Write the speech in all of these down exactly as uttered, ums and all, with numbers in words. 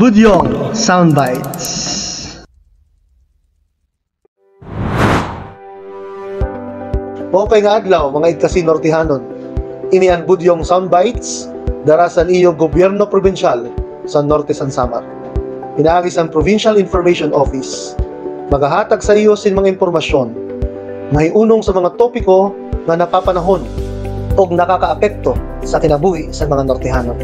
Budyong Soundbites. Mopay nga adlaw mga igkasinortihanon. Ini ang Budyong Soundbites dara sa iyong gobyerno probinsyal sa Norte San Samar. Pinaagi sa Provincial Information Office. Magahatag sa iyo sin mga impormasyon mahiunong sa mga topiko nga napapanahon o nakakaapekto sa kinabuhi sa mga Nortehanon.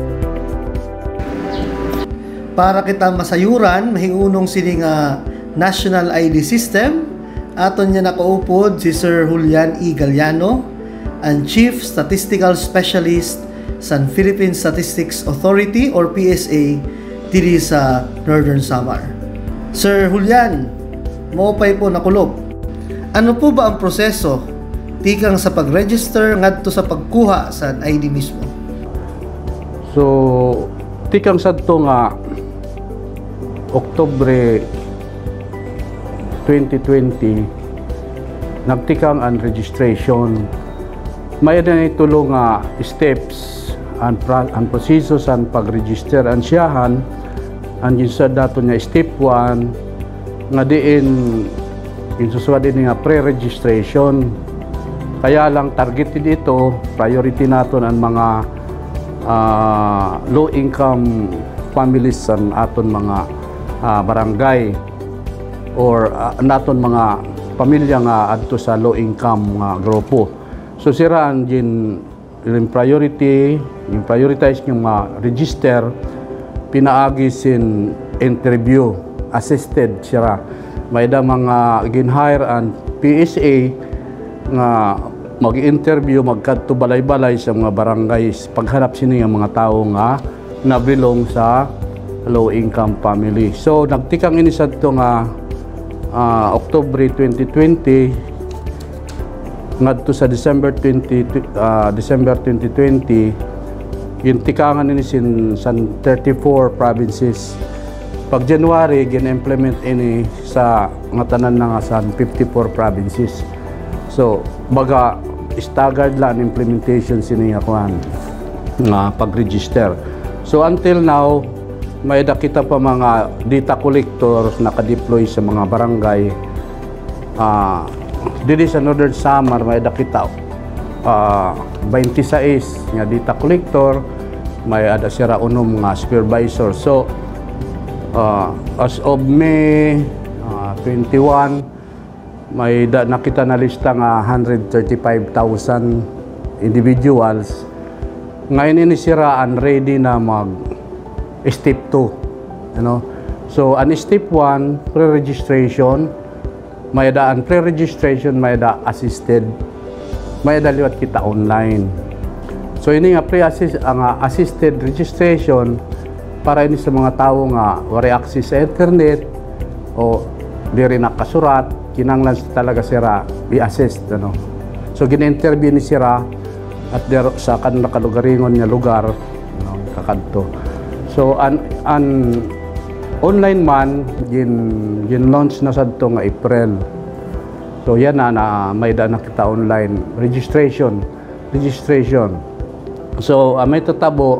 Para kita masayuran, mahiunong sining uh, National I D System, aton niya nakaupod si Sir Julian E. Galliano, ang Chief Statistical Specialist sa Philippine Statistics Authority or P S A diri sa Northern Samar. Sir Julian, maupay po nakulog. Ano po ba ang proseso tikang sa pag-register ngadto sa pagkuha sa I D mismo? So, tikang sadto nga Oktubre twenty twenty nagtikang ang registration. May na itulo nga steps ang ang proseso sa pag-register ang siyahan. Ang ginsa dato nga step one nga diin insuswad din nga pre-registration. Kaya lang targeted ito, priority naton ang mga uh, low income families sa aton mga uh, barangay or uh, naton mga pamilya nga adto sa low income nga grupo. So siraan din yung priority, yung prioritize yung ma-register, pinaagi sin interview, assisted sira. May da mga gin-hire ang P S A nga mag-interview, magkadto balay-balay sa mga barangay, paghanap sini nga mga tao nga nabilong sa low income family. So nagtikang ini sa ito nga uh, Oktubre twenty twenty ngadto sa December twenty uh, December twenty twenty yung tikangan ini sin san thirty-four provinces. Pag January gin-implement ini sa nga tanan na nga sa fifty-four provinces. So baga staggered lang implementation sini nga kuan nga pag-register. So until now may dakita pa mga data collectors naka-deploy sa mga barangay. Uh, dili sa Northern Samar may dakita uh, twenty-six nga data collector, may ada sira unom nga supervisor. So uh, as of May uh, twenty-one may da, nakita na lista nga one hundred thirty-five thousand individuals. Ngayon ini siraan ready na mag step two, you know. So an step one pre-registration, may daan pre-registration, may da assisted, may da liwat kita online. So ini nga pre-assist ang uh, assisted registration para ini sa mga tao nga wala access sa internet o diri nakasurat, kinanglan talaga sira i-assist, ano. So gin-interview ni sira at der sa kan nakalugaringon nga lugar, ano, kakadto. So an, an online man gin gin launch na sadto nga April. So yan na, na may da nakita online registration registration. So uh, may tatabo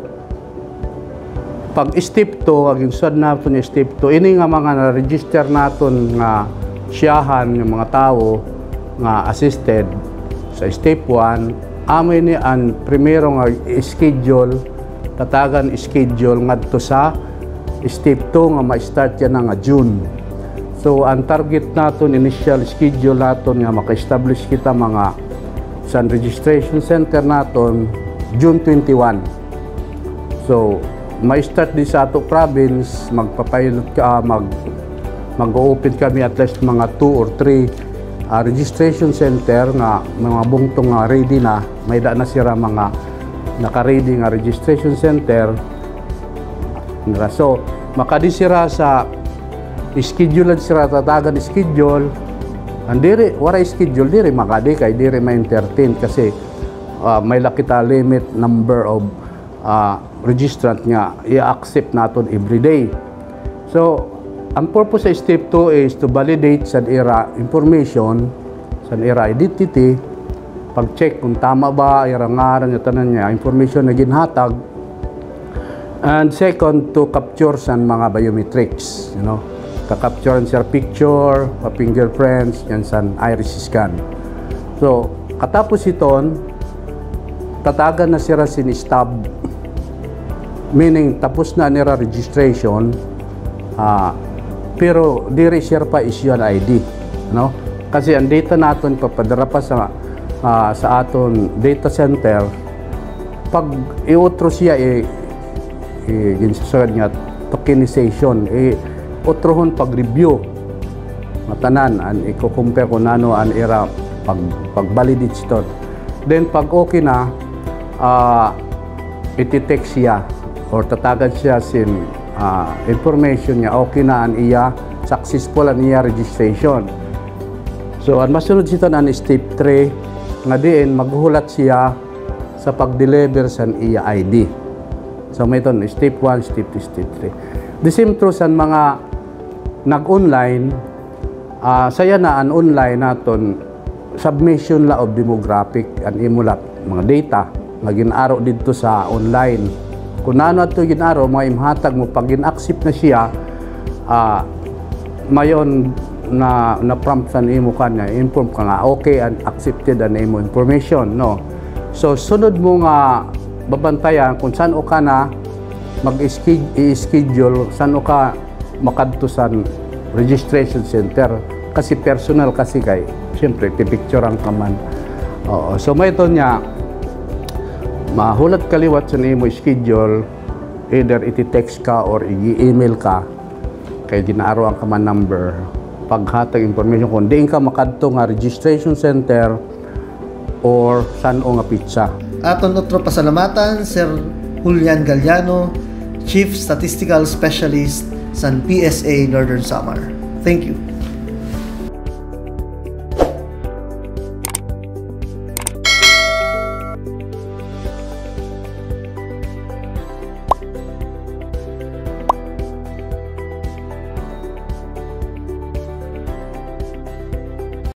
pag step two aging sad naton step two ini nga mga na-register naton nga siyahan ng mga tao nga assisted sa step one. Amoy ni ang primero nga schedule, tatagan schedule ngadto sa step two nga ma-start yan nga June. So ang target naton, initial schedule naton nga maka-establish kita mga sa registration center naton June twenty-one. So ma-start di sa ato province, magpapilot ka, mag mag-open kami at least mga two or three uh, registration center nga mga bungtong nga ready na, may da na sira mga naka-ready nga registration center. So makadisira sa schedule sira tatagan schedule andiri wala schedule diri makadi kay diri ma-entertain kasi uh, may lakita limit number of uh, registrant nga i-accept naton every day. So ang purpose sa step two is to validate sa ira information, sa ira identity, pag-check kung tama ba, ira ngaran, tanan niya, information na ginhatag, And second, to capture sa mga biometrics, you know. Ka-capture sa picture, pa fingerprints, yan sa iris scan. So, katapos iton, tatagan na sila sin stub, meaning tapos na nila registration, uh, pero diri siya pa issue an I D, no? Kasi ang data natin papadara pa sa uh, sa aton data center, pag iutro siya eh eh ginsasagad nga tokenization, eh utrohon pag review matanan an iko-compare ko nano an era pag pag-validate ito. Then pag okay na, uh, iti-text siya or tatagan siya sin uh, information niya, okay na an iya, successful an iya registration. So ang masunod sito an step three nga diin maghulat siya sa pag-deliver sa iya I D. So may ito, step one, step two, step three. The same true sa mga nag-online, uh, saya na an online naton submission la of demographic and imulap mga data nga ginaro dito sa online. Kung ano ato ginaro, mga imhatag mo pag gin-accept na siya, uh, mayon na na prompt sa imo kanya, inform ka nga okay and accepted an imo information, no. So sunod mo nga babantayan kung saan o ka na mag-schedule, saan o ka makadto sa registration center kasi personal kasi kay siyempre ti-picture ang kaman. Oo, so may ito niya mahulat kaliwat sa imo schedule, either iti-text ka or i-email ka kay ginaaro ang kaman number paghatag information kung diin ka makadto nga registration center or saan o nga pizza. Aton otro pasalamatan Sir Julian Galiano, Chief Statistical Specialist sa P S A Northern Samar. Thank you.